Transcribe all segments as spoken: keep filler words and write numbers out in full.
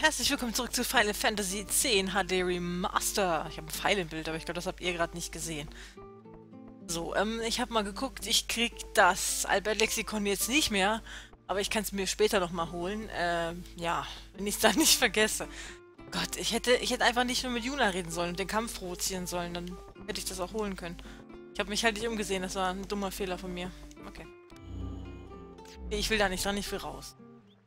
Herzlich willkommen zurück zu Final Fantasy X H D Remaster. Ich habe ein Pfeil im Bild, aber ich glaube, das habt ihr gerade nicht gesehen. So, ähm, ich habe mal geguckt, ich krieg das Albert-Lexikon jetzt nicht mehr, aber ich kann es mir später nochmal holen. Ähm, ja, wenn ich es dann nicht vergesse. Gott, ich hätte, ich hätte einfach nicht nur mit Yuna reden sollen und den Kampf provozieren sollen, dann hätte ich das auch holen können. Ich habe mich halt nicht umgesehen, das war ein dummer Fehler von mir. Okay. Ich will da nicht dran, ich will raus.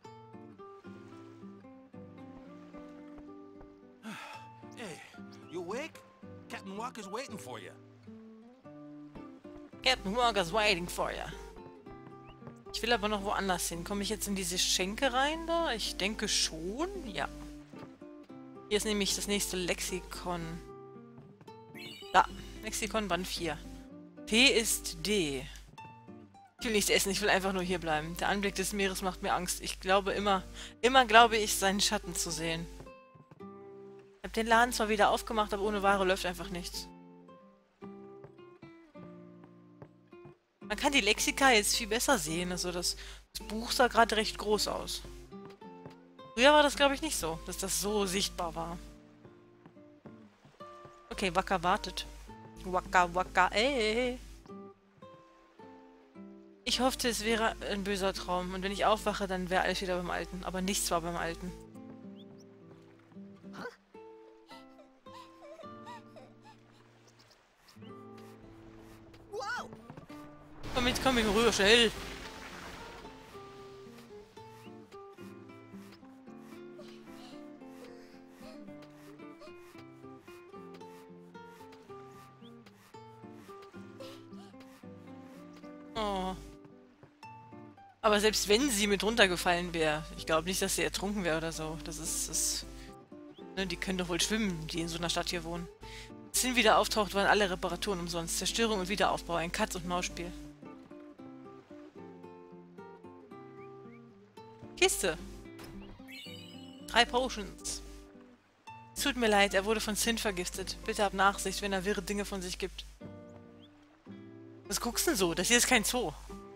Hey, you awake? Captain Walker's waiting for you. Captain Walker's waiting for you. Ich will aber noch woanders hin. Komme ich jetzt in diese Schenke rein da? Ich denke schon, ja. Hier ist nämlich das nächste Lexikon. Da, Lexikon Band vier. P ist D. Ich will nichts essen, ich will einfach nur hier bleiben. Der Anblick des Meeres macht mir Angst. Ich glaube immer, immer glaube ich, seinen Schatten zu sehen. Ich habe den Laden zwar wieder aufgemacht, aber ohne Ware läuft einfach nichts. Man kann die Lexika jetzt viel besser sehen. Also das, das Buch sah gerade recht groß aus. Früher war das, glaube ich, nicht so, dass das so sichtbar war. Okay, Wacker wartet. Wacker, Wacker, ey. Ich hoffte, es wäre ein böser Traum. Und wenn ich aufwache, dann wäre alles wieder beim Alten. Aber nichts war beim Alten. Komm mit, komm mit rüber, schnell! Oh. Aber selbst wenn sie mit runtergefallen wäre, ich glaube nicht, dass sie ertrunken wäre oder so. Das ist... Das, ne, die können doch wohl schwimmen, die in so einer Stadt hier wohnen. Als Sin wieder auftaucht, waren alle Reparaturen umsonst. Zerstörung und Wiederaufbau, ein Katz-und-Maus-Spiel. Kiste. Drei Potions. Es tut mir leid, er wurde von Sin vergiftet. Bitte hab Nachsicht, wenn er wirre Dinge von sich gibt. Was guckst du denn so? Das hier ist kein Zoo.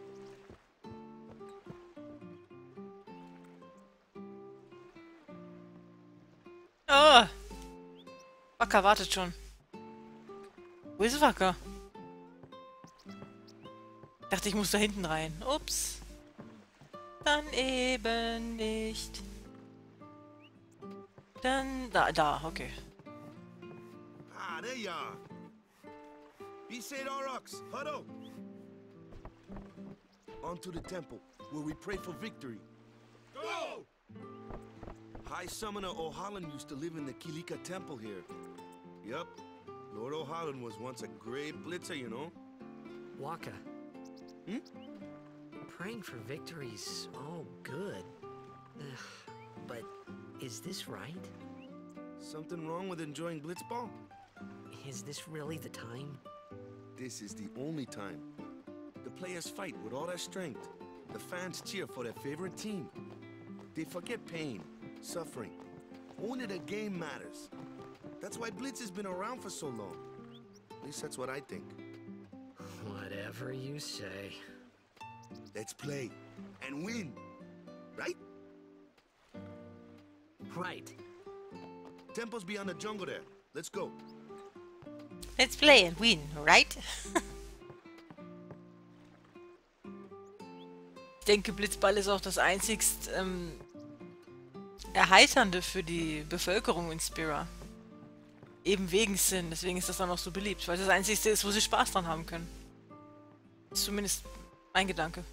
Ah! Wacker wartet schon. Wo ist Wacker? Ich dachte, ich muss da hinten rein. Ups. Dann eben nicht. Dann... Da, da, okay. Ah, there you are. Issaid Aurochs, huddle. On to the temple, where we pray for victory. Go! High Summoner O'Halloran used to live in the Kilika Temple here. Yup. Lord O'Halloran was once a great blitzer, you know? Waka. Hmm? Praying for victory's all good. But is this right? Something wrong with enjoying Blitzball? Is this really the time? This is the only time. The players fight with all their strength. The fans cheer for their favorite team. They forget pain, suffering. Only the game matters. That's why Blitz has been around for so long. At least that's what I think. Whatever you say. Let's play and win, right? Right. Temple's beyond the jungle there. Let's go. Let's play and win, right? Ich denke, Blitzball ist auch das einzigst ähm, Erheiternde für die Bevölkerung in Spira. Eben wegen Sin, deswegen ist das dann auch so beliebt, weil das einzigste ist, wo sie Spaß dran haben können. Ist zumindest mein Gedanke.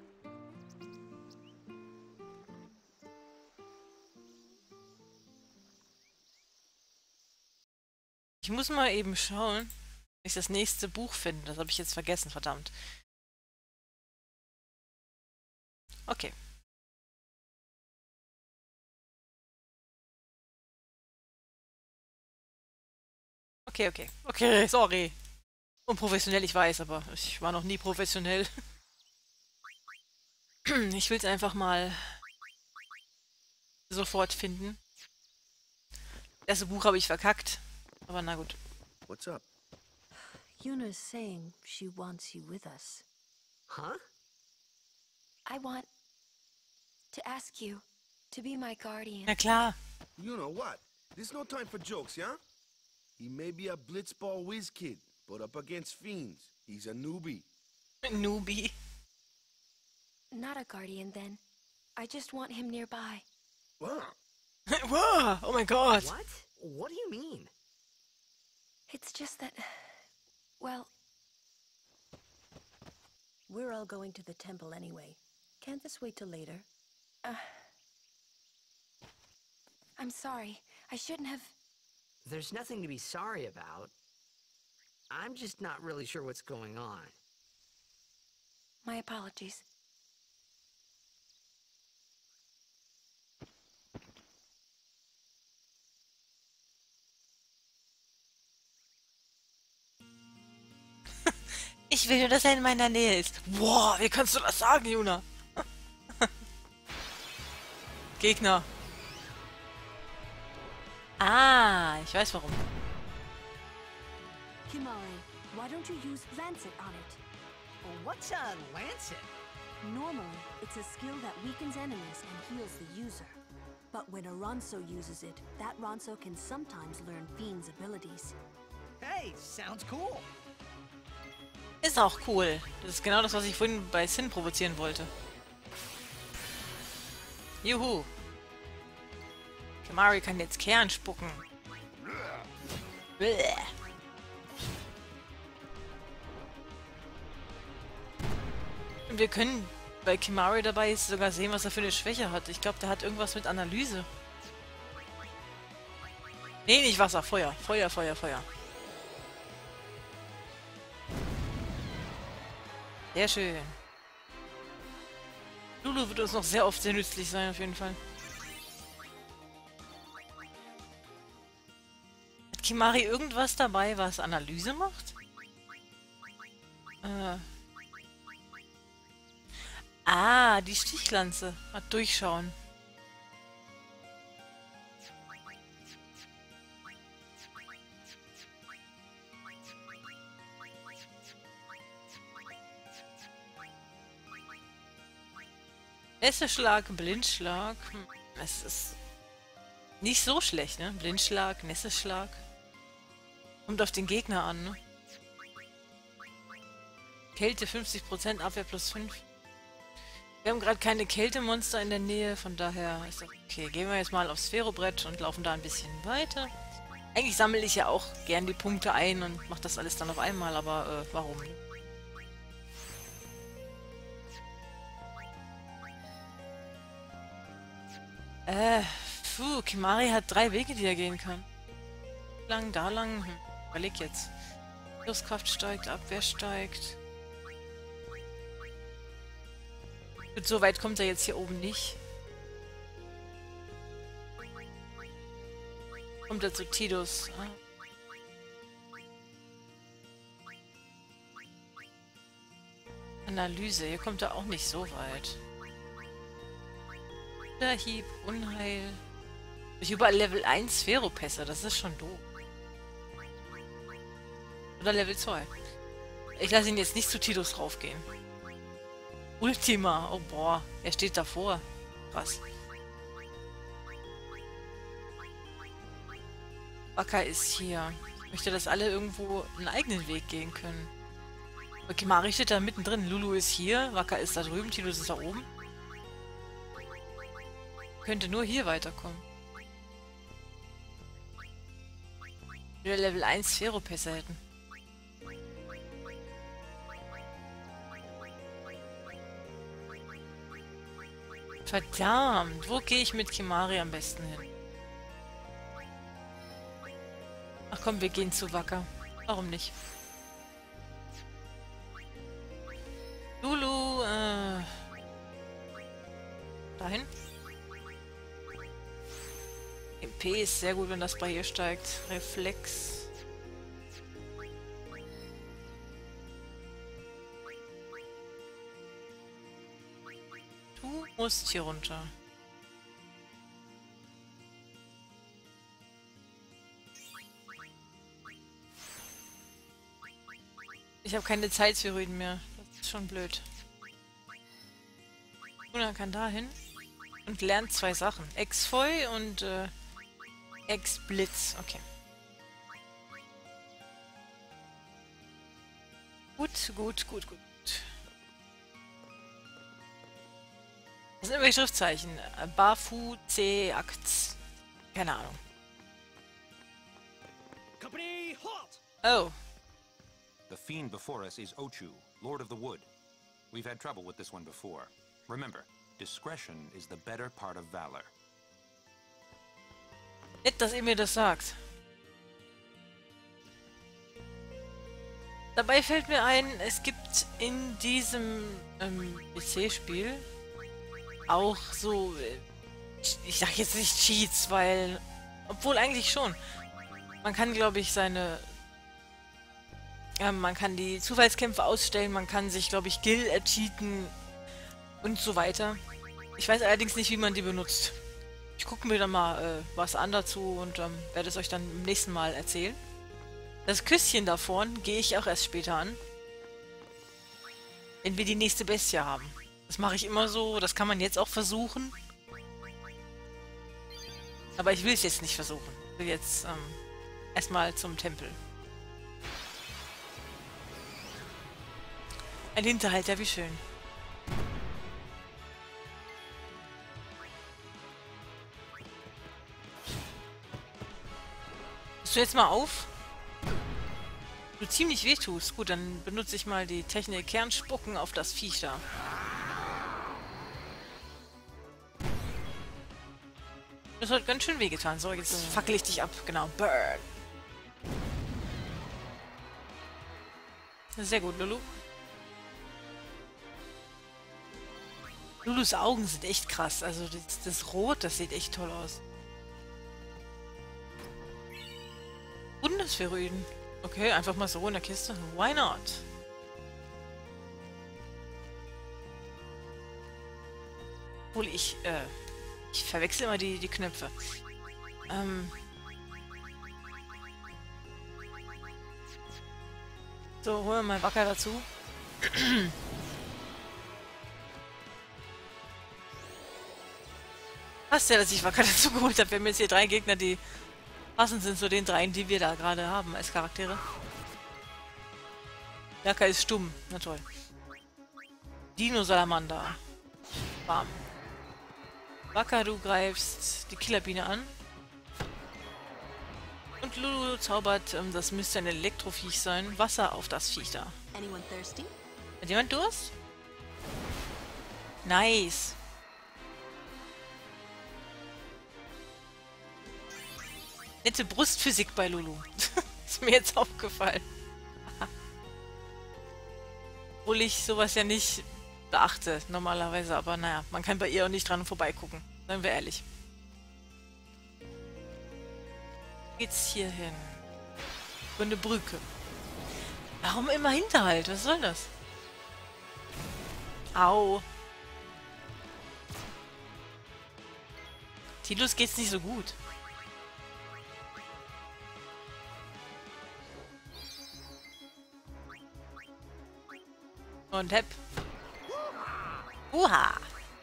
Ich muss mal eben schauen, ob ich das nächste Buch finde. Das habe ich jetzt vergessen, verdammt. Okay. Okay, okay. Okay, sorry. Unprofessionell, ich weiß, aber ich war noch nie professionell. Ich will es einfach mal sofort finden. Das erste Buch habe ich verkackt. Aber na gut. What's up? Yuna's saying she wants you with us. Huh? I want to ask you to be my guardian. Na klar. You know what? There's no time for jokes, yeah? He may be a blitzball whiz kid, but up against fiends, he's a newbie. Newbie. Not a guardian, then. I just want him nearby. Wow. Wow, oh my god. What? What do you mean? It's just that... Well... We're all going to the temple anyway. Can't this wait till later? Uh... I'm sorry. I shouldn't have... There's nothing to be sorry about. I'm just not really sure what's going on. My apologies. Ich will nur, dass er in meiner Nähe ist. Boah, wie kannst du das sagen, Juna? Gegner. Ah, ich weiß warum. Kimari, why don't you use Lancet on it? What's a lancet? Normally, it's a skill that weakens enemies and heals the user. But when a Ronso uses it, that Ronso can sometimes learn Fiend's abilities. Hey, sounds cool. Ist auch cool. Das ist genau das, was ich vorhin bei Sin provozieren wollte. Juhu. Kimari kann jetzt Kern spucken. Bäh. Und wir können bei Kimari dabei sogar sehen, was er für eine Schwäche hat. Ich glaube, der hat irgendwas mit Analyse. Nee, nicht Wasser, Feuer. Feuer, Feuer, Feuer. Sehr schön. Lulu wird uns noch sehr oft sehr nützlich sein, auf jeden Fall. Hat Kimari irgendwas dabei, was Analyse macht? Äh. Ah, die Stichlanze. Mal durchschauen. Nässeschlag, Blindschlag. Hm, es ist nicht so schlecht, ne? Blindschlag, Nässeschlag. Kommt auf den Gegner an, ne? Kälte fünfzig Prozent, Abwehr plus fünf. Wir haben gerade keine Kältemonster in der Nähe, von daher ist das okay. Gehen wir jetzt mal aufs Sphärobrett und laufen da ein bisschen weiter. Eigentlich sammle ich ja auch gern die Punkte ein und mache das alles dann auf einmal, aber äh, warum? Äh, puh, Kimari hat drei Wege, die er gehen kann. Lang, da lang. Hm, überleg jetzt. Schusskraft steigt, Abwehr steigt. Gut, so weit kommt er jetzt hier oben nicht. Kommt er zu Tidus. Ah. Analyse, hier kommt er auch nicht so weit. Hieb, Unheil. Ich überall Level eins Sphäropässe, das ist schon doof. Oder Level zwei. Ich lasse ihn jetzt nicht zu Tidus raufgehen. Ultima, oh boah, er steht davor. Was? Waka ist hier. Ich möchte, dass alle irgendwo einen eigenen Weg gehen können. Okay, Kimari steht da mittendrin. Lulu ist hier, Waka ist da drüben, Tidus ist da oben. Könnte nur hier weiterkommen. Wir Level eins Sphäropässe hätten. Verdammt, wo gehe ich mit Kimari am besten hin? Ach komm, wir gehen zu Waka. Warum nicht? Lulu, äh... dahin? E P ist sehr gut, wenn das bei ihr steigt. Reflex. Du musst hier runter. Ich habe keine Zeitspheroiden mehr. Das ist schon blöd. Luna kann da hin und lernt zwei Sachen. Exfoy und äh, Ex-Blitz, okay. Gut, gut, gut, gut. Das sind irgendwelche Schriftzeichen. Bafu, C, Akt. Keine Ahnung. Company, halt! Oh. The fiend before us is Ochu, Lord of the Wood. We've had trouble with this one before. Remember, discretion is the better part of valor. Nett, dass ihr mir das sagt. Dabei fällt mir ein, es gibt in diesem ähm, P C-Spiel auch so, äh, ich sag jetzt nicht Cheats, weil, obwohl eigentlich schon. Man kann, glaube ich, seine, ja, man kann die Zufallskämpfe ausstellen, man kann sich, glaube ich, Gil ercheaten und so weiter. Ich weiß allerdings nicht, wie man die benutzt. Ich gucke mir dann mal äh, was an dazu und ähm, werde es euch dann im nächsten Mal erzählen. Das Küsschen da vorn gehe ich auch erst später an. Wenn wir die nächste Bestie haben. Das mache ich immer so, das kann man jetzt auch versuchen. Aber ich will es jetzt nicht versuchen. Ich will jetzt ähm, erstmal zum Tempel. Ein Hinterhalter, wie schön. Bist du jetzt mal auf? Du ziemlich weh tust. Gut, dann benutze ich mal die Technik Kernspucken auf das Viech da. Das hat ganz schön wehgetan. So, jetzt fackel ich dich ab. Genau. Burn. Sehr gut, Lulu. Lulus Augen sind echt krass. Also das, das Rot, das sieht echt toll aus. Bundeswehrrüden. Okay, einfach mal so in der Kiste. Why not? Obwohl ich, äh, ich verwechsel immer die, die Knöpfe. Ähm. So, holen wir mal Wacker dazu. Passt ja, dass ich Wacker dazu geholt habe. Wir haben jetzt hier drei Gegner, die passend sind zu den dreien, die wir da gerade haben als Charaktere. Wacker ist stumm. Na toll. Dino Salamander. Bam. Wacker, du greifst die Killerbiene an. Und Lulu zaubert, ähm, das müsste ein Elektroviech sein, Wasser auf das Viech da. Anyone thirsty? Hat jemand Durst? Nice. Nette Brustphysik bei Lulu. Ist mir jetzt aufgefallen. Obwohl ich sowas ja nicht beachte, normalerweise. Aber naja, man kann bei ihr auch nicht dran vorbeigucken. Seien wir ehrlich. Geht's hier hin? Über eine Brücke. Warum immer Hinterhalt? Was soll das? Au. Tidus geht's nicht so gut. Und hepp. Uha.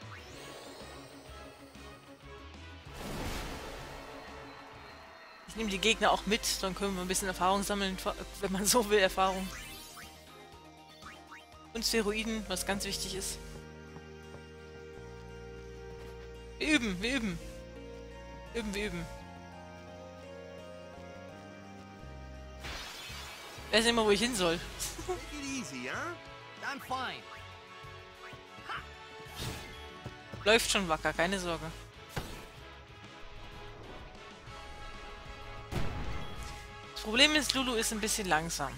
Ich nehme die Gegner auch mit, dann können wir ein bisschen Erfahrung sammeln, wenn man so will, Erfahrung. Und Steroiden, was ganz wichtig ist. Wir üben, wir üben. Üben, wir üben. Ich weiß nicht immer, wo ich hin soll. Take it easy, huh? I'm fine. Läuft schon Wacker, keine Sorge. Das Problem ist, Lulu ist ein bisschen langsam.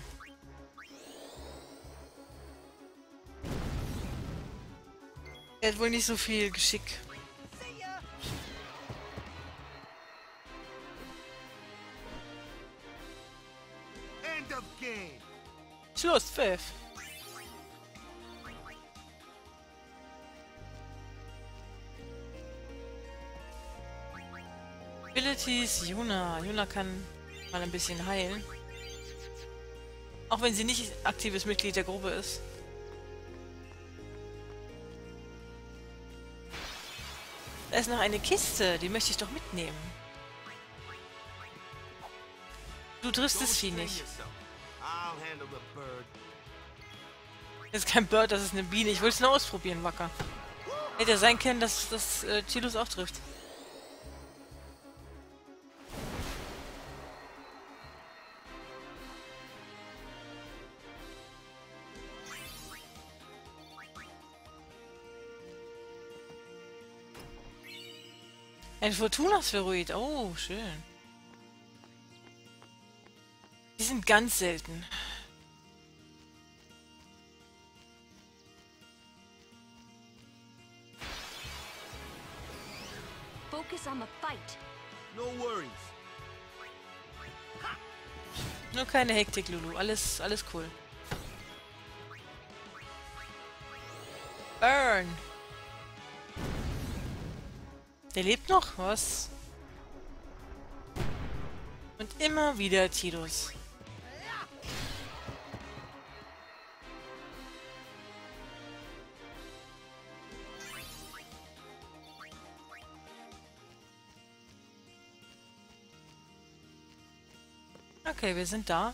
Er hat wohl nicht so viel Geschick. End of game. Schluss, Pfiff. Abilities, Yuna. Yuna kann mal ein bisschen heilen. Auch wenn sie nicht aktives Mitglied der Gruppe ist. Da ist noch eine Kiste, die möchte ich doch mitnehmen. Du triffst Don't das Vieh strain nicht. yourself. I'll handle the bird. Das ist kein Bird, das ist eine Biene. Ich wollte es nur ausprobieren, Wacker. Hätte ja sein können, dass das äh, Tidus auch trifft. Ein Fortuna-Spheroid. Oh, schön. Die sind ganz selten. Focus on the fight. No worries. Nur keine Hektik, Lulu. Alles, alles cool. Burn! Der lebt noch? Was? Und immer wieder Tidus. Okay, wir sind da.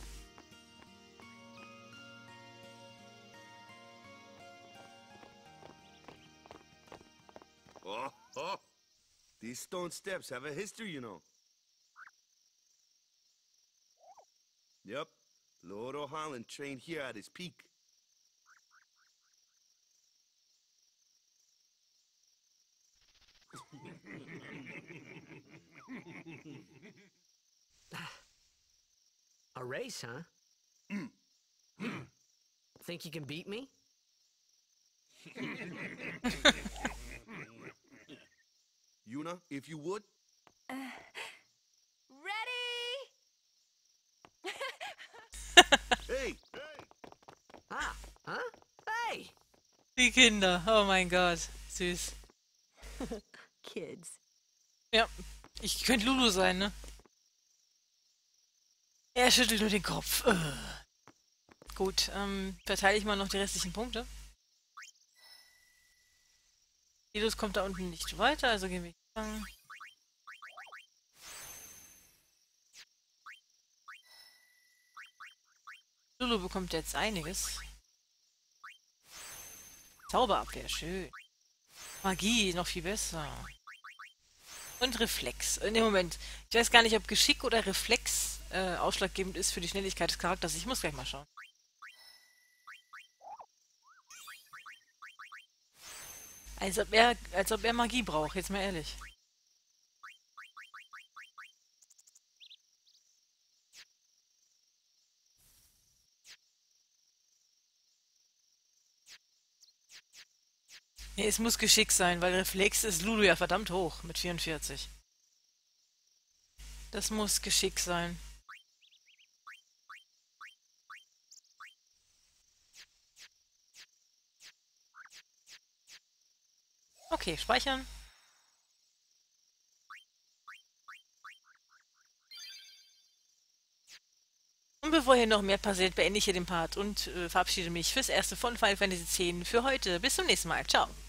Oh, oh. These stone steps have a history, you know. Yep. Lord O'Holland trained here at his peak. A race, huh? Think you can beat me? Yuna, if you would. Ready? Hey! Ah, huh? Hey! Die Kinder. Oh mein Gott. Süß. Kids. Ja. Ich könnte Lulu sein, ne? Er schüttelt nur den Kopf. Ugh. Gut, ähm, verteile ich mal noch die restlichen Punkte. Tidus kommt da unten nicht weiter, also gehen wir hier. Lulu bekommt jetzt einiges. Zauberabwehr, schön. Magie, noch viel besser. Und Reflex. In dem Moment. Ich weiß gar nicht, ob Geschick oder Reflex äh, ausschlaggebend ist für die Schnelligkeit des Charakters. Ich muss gleich mal schauen. Als ob er, als ob er Magie braucht, jetzt mal ehrlich. Nee, es muss Geschick sein, weil Reflex ist Lulu ja verdammt hoch mit vierundvierzig. Das muss Geschick sein. Okay, speichern. Und bevor hier noch mehr passiert, beende ich hier den Part und äh, verabschiede mich fürs Erste von Final Fantasy X für heute. Bis zum nächsten Mal. Ciao.